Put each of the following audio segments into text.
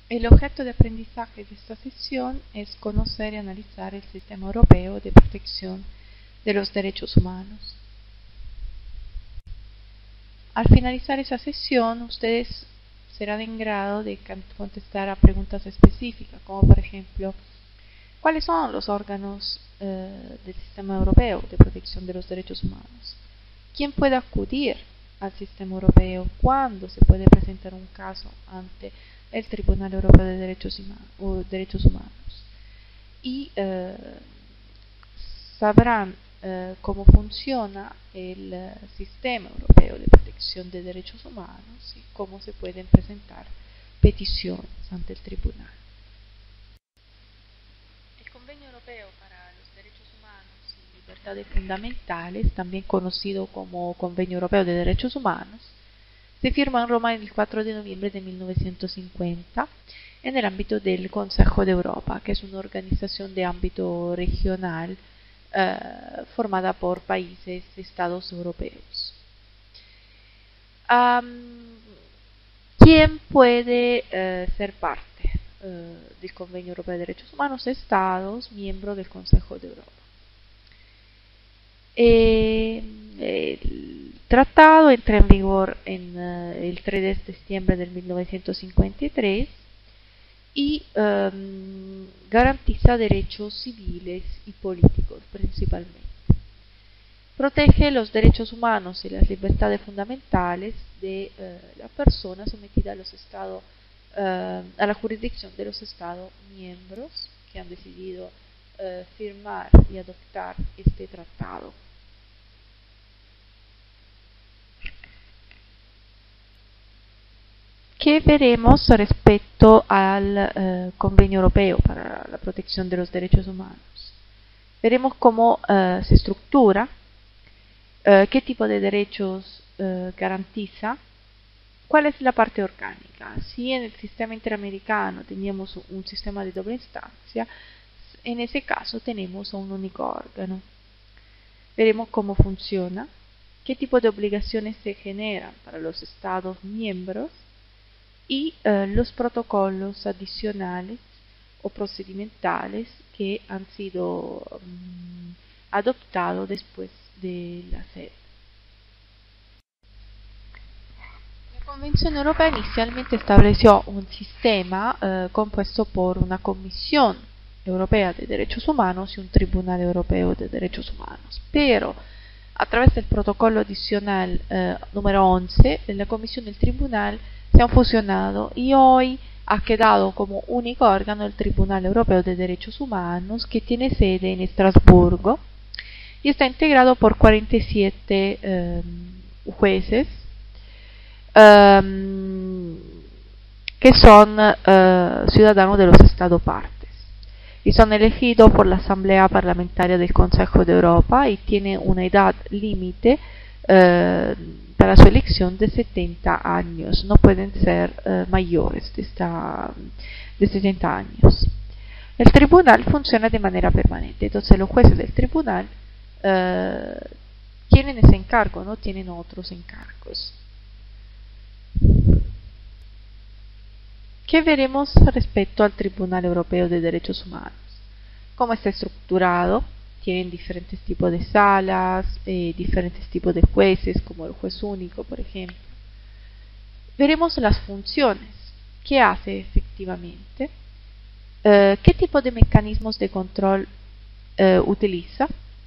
El objeto de aprendizaje de esta sesión es conocer y analizar el Sistema Europeo de Protección de los Derechos Humanos. Al finalizar esa sesión, ustedes serán en grado de contestar a preguntas específicas, como por ejemplo, ¿cuáles son los órganos del Sistema Europeo de Protección de los Derechos Humanos? ¿Quién puede acudir al Sistema Europeo? ¿Cuándo se puede presentar un caso ante el Tribunal Europeo de Derechos Humanos? Y sabrán cómo funciona el Sistema Europeo de Protección de Derechos Humanos y cómo se pueden presentar peticiones ante el Tribunal. El Convenio Europeo para los Derechos Humanos y Libertades Fundamentales, también conocido como Convenio Europeo de Derechos Humanos, se firmó en Roma el 4 de noviembre de 1950 en el ámbito del Consejo de Europa, que es una organización de ámbito regional formada por países, estados europeos. ¿Quién puede ser parte del Convenio Europeo de Derechos Humanos? Estados miembros del Consejo de Europa. El tratado entra en vigor en el 3 de septiembre del 1953 y garantiza derechos civiles y políticos principalmente. Protege los derechos humanos y las libertades fundamentales de la persona sometida a los estados, a la jurisdicción de los Estados miembros que han decidido firmar y adoptar este tratado. ¿Qué veremos respecto al Convenio Europeo para la Protección de los Derechos Humanos? Veremos cómo se estructura, qué tipo de derechos garantiza, cuál es la parte orgánica. Si en el sistema interamericano teníamos un sistema de doble instancia, en ese caso tenemos un único órgano. Veremos cómo funciona, qué tipo de obligaciones se generan para los Estados miembros y los protocolos adicionales o procedimentales que han sido adoptados después de la sede. La Convención Europea inicialmente estableció un sistema compuesto por una Comisión Europea de Derechos Humanos y un Tribunal Europeo de Derechos Humanos, pero a través del protocolo adicional número 11, la Comisión y el Tribunal se han fusionado y hoy ha quedado como único órgano el Tribunal Europeo de Derechos Humanos, que tiene sede en Estrasburgo y está integrado por 47 jueces que son ciudadanos de los Estados partes y son elegidos por la Asamblea Parlamentaria del Consejo de Europa y tiene una edad límite para su elección de 70 años, no pueden ser mayores de 70 años. El tribunal funciona de manera permanente, entonces los jueces del tribunal tienen ese encargo, no tienen otros encargos. ¿Qué veremos respecto al Tribunal Europeo de Derechos Humanos? ¿Cómo está estructurado? Tienen diferentes tipos de salas, diferentes tipos de jueces, como el juez único, por ejemplo. Veremos las funciones, qué hace efectivamente, qué tipo de mecanismos de control utiliza.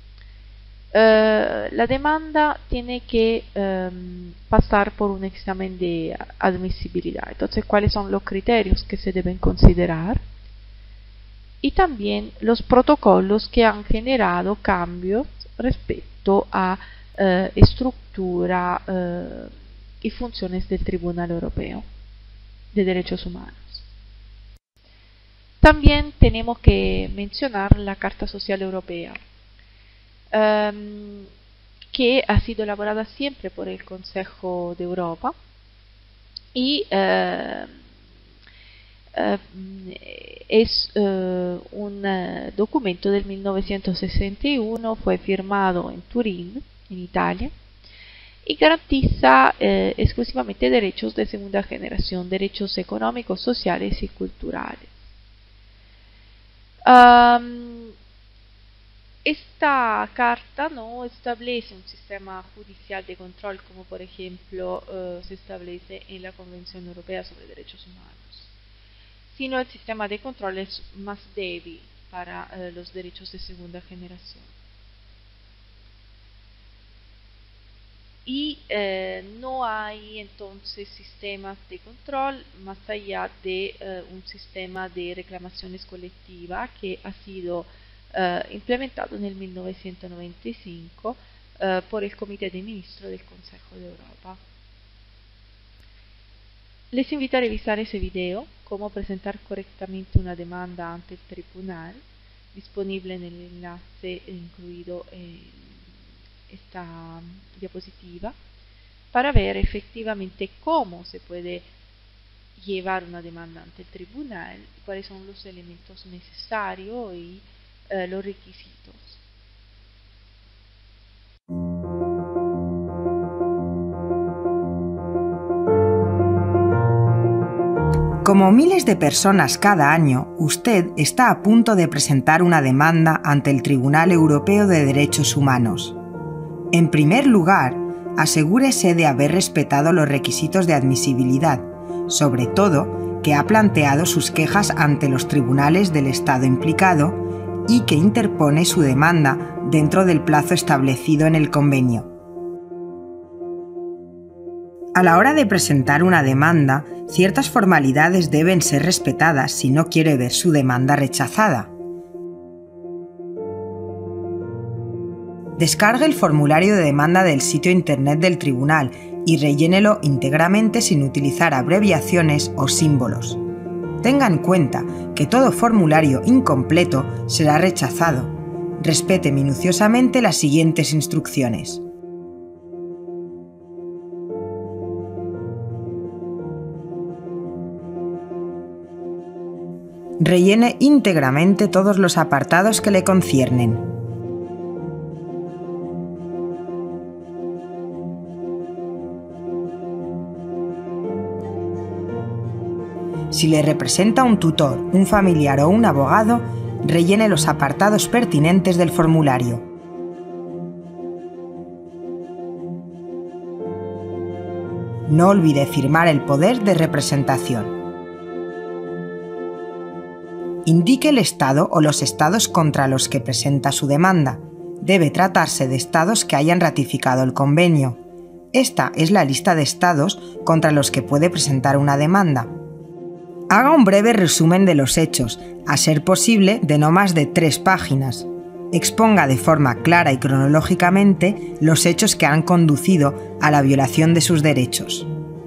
La demanda tiene que pasar por un examen de admisibilidad. Entonces, ¿cuáles son los criterios que se deben considerar? Y también los protocolos que han generado cambios respecto a estructura y funciones del Tribunal Europeo de Derechos Humanos. También tenemos que mencionar la Carta Social Europea, que ha sido elaborada siempre por el Consejo de Europa y es un documento del 1961, fue firmado en Turín, en Italia, y garantiza exclusivamente derechos de segunda generación, derechos económicos, sociales y culturales. Esta carta no establece un sistema judicial de control como por ejemplo se establece en la Convención Europea sobre Derechos Humanos, sino el sistema de control es más débil para los derechos de segunda generación. Y no hay entonces sistemas de control más allá de un sistema de reclamaciones colectivas que ha sido implementado en el 1995 por el Comité de Ministros del Consejo de Europa. Les invito a revisar ese video, cómo presentar correctamente una demanda ante el tribunal, disponible en el enlace incluido en esta diapositiva, para ver efectivamente cómo se puede llevar una demanda ante el tribunal, cuáles son los elementos necesarios y los requisitos. Como miles de personas cada año, usted está a punto de presentar una demanda ante el Tribunal Europeo de Derechos Humanos. En primer lugar, asegúrese de haber respetado los requisitos de admisibilidad, sobre todo que ha planteado sus quejas ante los tribunales del Estado implicado y que interpone su demanda dentro del plazo establecido en el convenio. A la hora de presentar una demanda, ciertas formalidades deben ser respetadas si no quiere ver su demanda rechazada. Descargue el formulario de demanda del sitio internet del tribunal y rellénelo íntegramente sin utilizar abreviaciones o símbolos. Tenga en cuenta que todo formulario incompleto será rechazado. Respete minuciosamente las siguientes instrucciones. Rellene íntegramente todos los apartados que le conciernen. Si le representa un tutor, un familiar o un abogado, rellene los apartados pertinentes del formulario. No olvide firmar el poder de representación. Indique el estado o los estados contra los que presenta su demanda. Debe tratarse de estados que hayan ratificado el convenio. Esta es la lista de estados contra los que puede presentar una demanda. Haga un breve resumen de los hechos, a ser posible de no más de 3 páginas. Exponga de forma clara y cronológicamente los hechos que han conducido a la violación de sus derechos.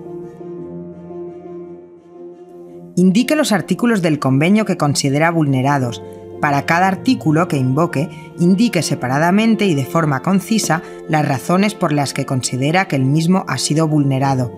Indique los artículos del convenio que considera vulnerados. Para cada artículo que invoque, indique separadamente y de forma concisa las razones por las que considera que el mismo ha sido vulnerado.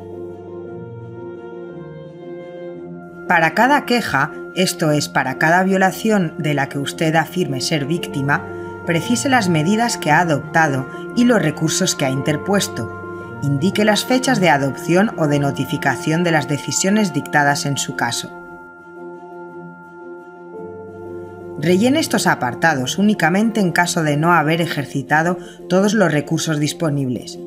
Para cada queja, esto es, para cada violación de la que usted afirme ser víctima, precise las medidas que ha adoptado y los recursos que ha interpuesto. Indique las fechas de adopción o de notificación de las decisiones dictadas en su caso. Rellene estos apartados únicamente en caso de no haber ejercitado todos los recursos disponibles,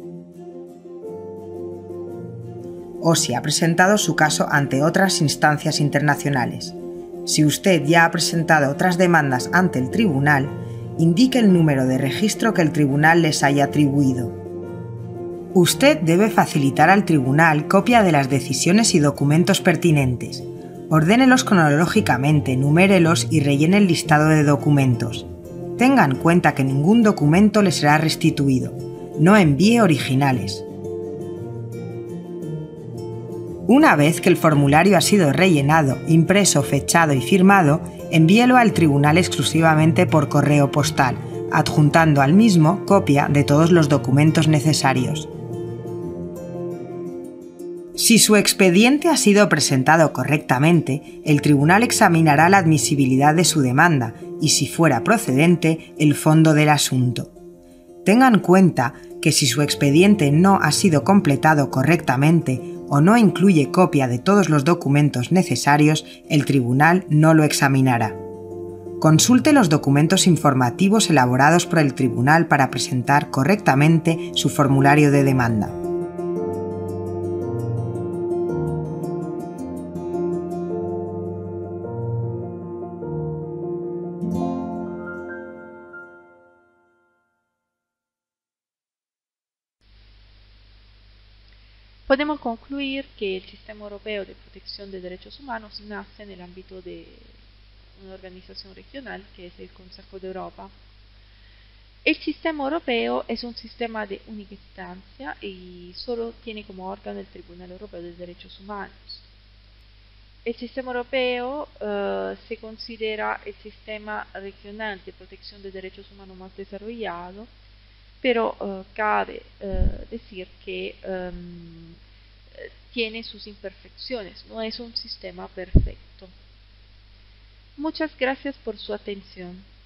o si ha presentado su caso ante otras instancias internacionales. Si usted ya ha presentado otras demandas ante el tribunal, indique el número de registro que el tribunal les haya atribuido. Usted debe facilitar al tribunal copia de las decisiones y documentos pertinentes. Ordénelos cronológicamente, numérelos y rellene el listado de documentos. Tenga en cuenta que ningún documento le será restituido. No envíe originales. Una vez que el formulario ha sido rellenado, impreso, fechado y firmado, envíelo al tribunal exclusivamente por correo postal, adjuntando al mismo copia de todos los documentos necesarios. Si su expediente ha sido presentado correctamente, el tribunal examinará la admisibilidad de su demanda y, si fuera procedente, el fondo del asunto. Tenga en cuenta que si su expediente no ha sido completado correctamente o no incluye copia de todos los documentos necesarios, el tribunal no lo examinará. Consulte los documentos informativos elaborados por el tribunal para presentar correctamente su formulario de demanda. Podemos concluir que el Sistema Europeo de Protección de Derechos Humanos nace en el ámbito de una organización regional que es el Consejo de Europa. El Sistema Europeo es un sistema de única instancia y solo tiene como órgano el Tribunal Europeo de Derechos Humanos. El Sistema Europeo se considera el sistema regional de protección de derechos humanos más desarrollado, pero cabe decir que tiene sus imperfecciones, no es un sistema perfecto. Muchas gracias por su atención.